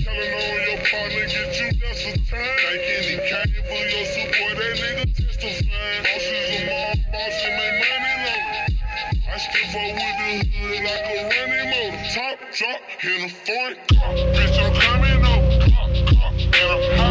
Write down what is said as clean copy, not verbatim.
Telling on your partner, get you less of time. Thinking he came for your support, that nigga testifying. Bosses of mom, boss and make money low. I still fuck with the hood like a running motor. Top drop in a foreign car. Bitch, I'm coming over. And I'm